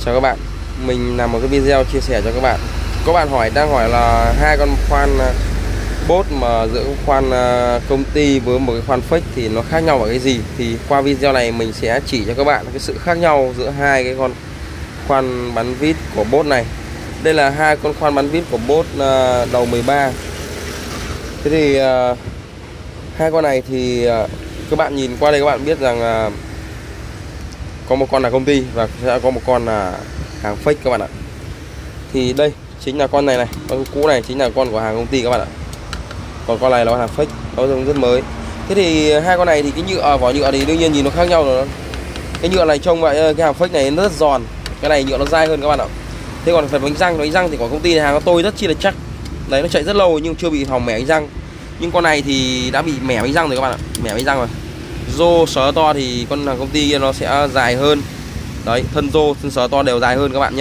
Chào các bạn, mình làm một cái video chia sẻ cho các bạn. Có bạn đang hỏi là hai con khoan bốt mà giữa khoan công ty với một cái khoan fake thì nó khác nhau ở cái gì. Thì qua video này mình sẽ chỉ cho các bạn cái sự khác nhau giữa hai cái con khoan bắn vít của bốt này. Đây là hai con khoan bắn vít của bốt đầu 13. Thế thì hai con này thì các bạn nhìn qua đây các bạn biết rằng có một con là công ty và sẽ có một con là hàng fake các bạn ạ. Thì đây chính là con này, con cũ này chính là con của hàng công ty các bạn ạ. Còn con này là con hàng fake, nó rất mới. Thế thì hai con này thì cái nhựa, vỏ nhựa thì đương nhiên nhìn nó khác nhau rồi. Cái nhựa này trông vậy, cái hàng fake này nó rất giòn, cái này nhựa nó dai hơn các bạn ạ. Thế còn phần bánh răng thì của công ty này hàng nó tôi rất chi là chắc. Đấy, nó chạy rất lâu nhưng chưa bị hỏng mẻ bánh răng. Nhưng con này thì đã bị mẻ bánh răng rồi các bạn ạ, mẻ bánh răng rồi. Rô sờ to thì con hàng công ty kia nó sẽ dài hơn. Đấy, thân rô, thân sờ to đều dài hơn các bạn nhé.